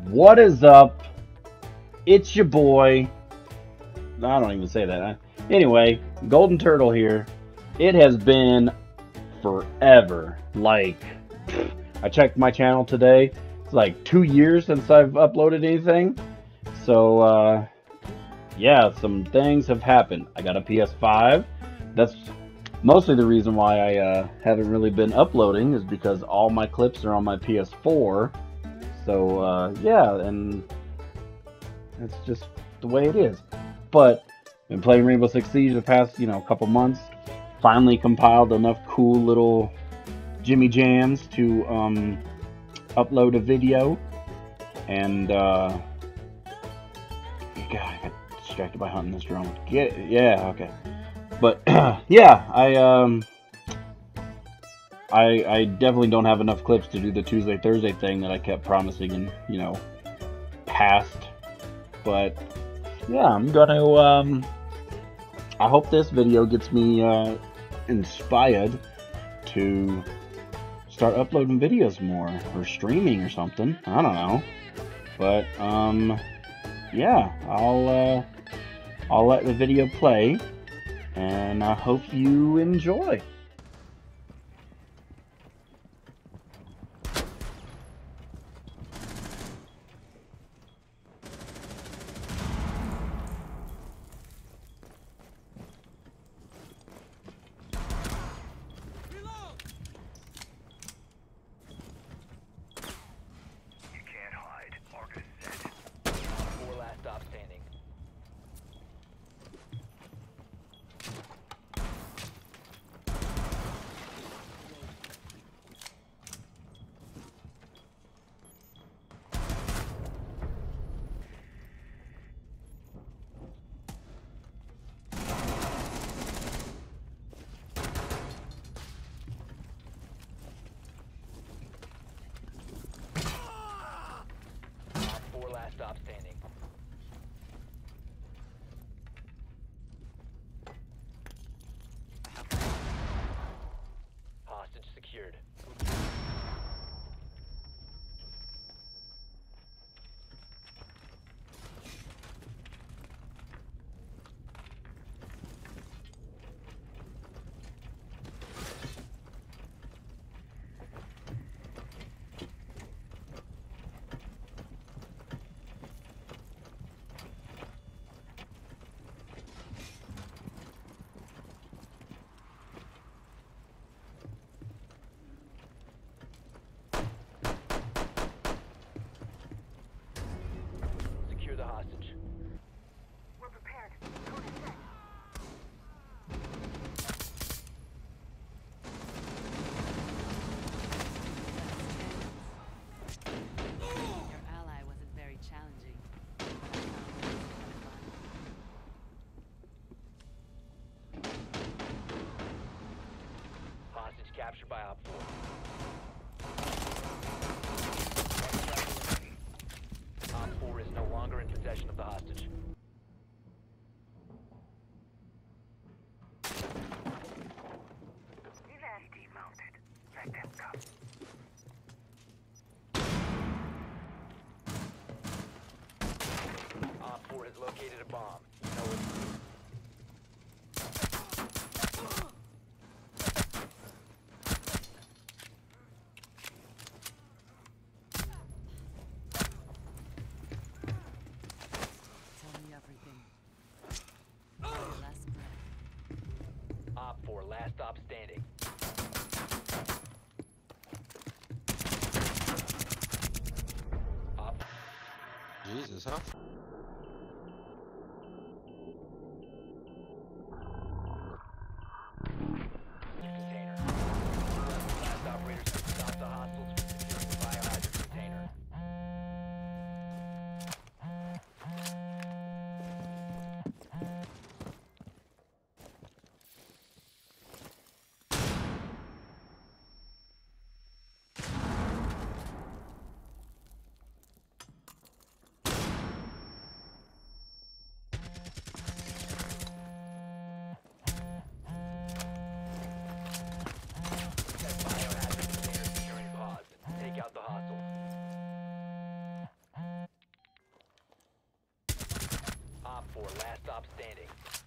What is up? It's your boy. I don't even say that. Anyway, Golden Turtle here. It has been forever. Like, I checked my channel today. It's like 2 years since I've uploaded anything. So, yeah, some things have happened. I got a PS5. That's mostly the reason why I haven't really been uploading, is because all my clips are on my PS4. So, yeah, and that's just the way it is. But been playing Rainbow Six Siege the past, couple months. Finally compiled enough cool little Jimmy Jams to upload a video. And God, I got distracted by hunting this drone. Yeah, okay. But yeah, I definitely don't have enough clips to do the Tuesday Thursday thing that I kept promising in past. But yeah, I'm gonna I hope this video gets me inspired to start uploading videos more, or streaming or something. I don't know. But yeah, I'll let the video play, and I hope you enjoy. Stop standing. Hostage secured. Secure the hostage. We're prepared. Code is set. Your ally wasn't very challenging. Hostage captured by Op 4. Op 4 is no longer in possession of the hostage. Evac mounted. Let them come. Op 4 has located a bomb. No Tell me everything. Your last breath. Op 4, last stop standing. Op Jesus, huh? container. Last operators to stop the hostiles from securing the biohazard container. stop standing.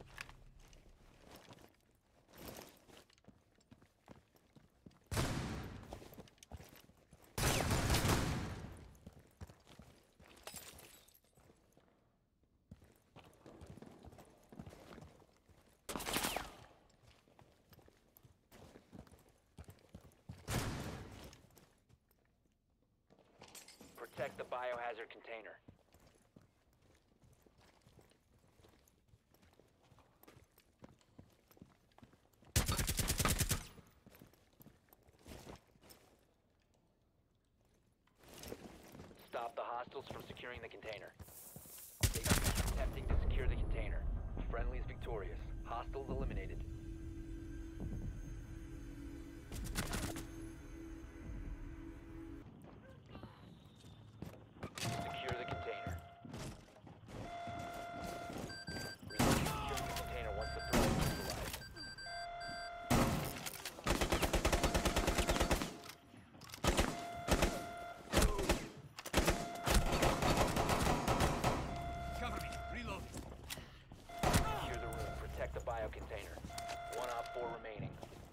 Protect the biohazard container. Stop the hostiles from securing the container. They are attempting to secure the container. Friendly is victorious. Hostiles eliminated. Secure the container. Resume securing the container once the threat is neutralized. Cover me. Reload. Secure the room. Protect the bio container. 1 op 4 remaining.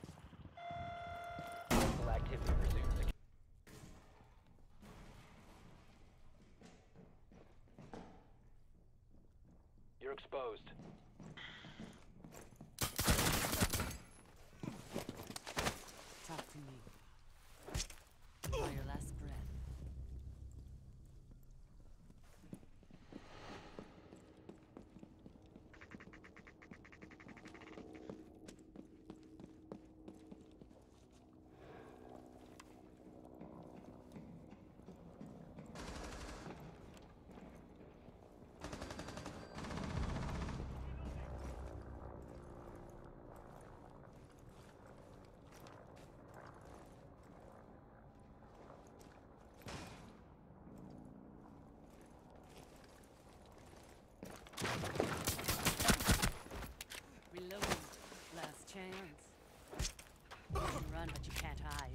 Hostile activity resumes. You're exposed. Talk to me. Draw your last breath. Reloading. Last chance. You can run, but you can't hide.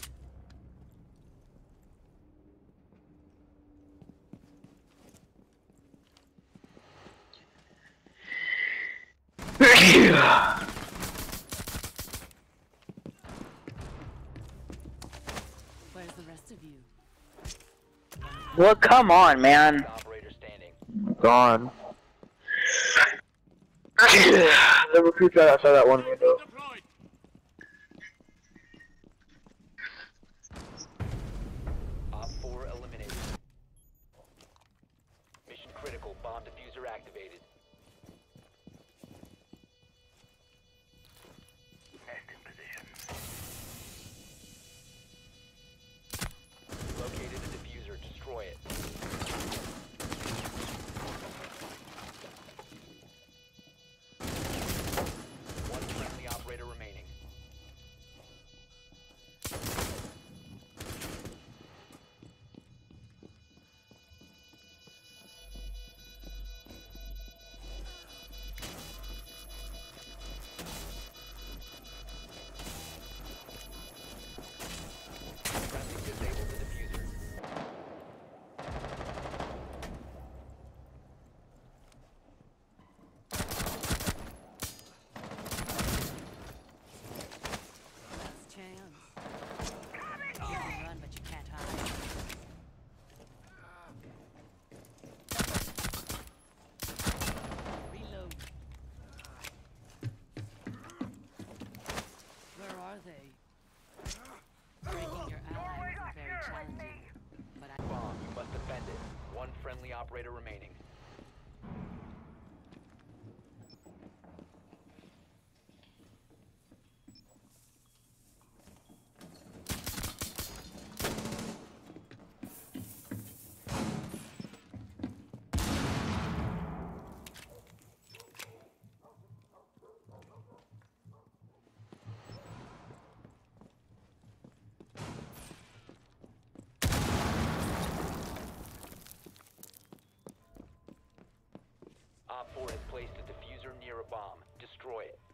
Where's the rest of you? Well, come on, man. Operator standing. Gone. The recruits right outside that one window. Deployed. Op 4 eliminated. Mission critical. Bomb diffuser activated. Nest in position. Located a diffuser. Destroy it. One friendly operator remaining. Friendly disabled the diffuser. Last chance. You can run, but you can't hide. Reload. Where are they? Breaking your ally wasn't very challenging, but I... Bomb. You must defend it. One friendly operator remaining. Op 4 has placed a diffuser near a bomb. Destroy it.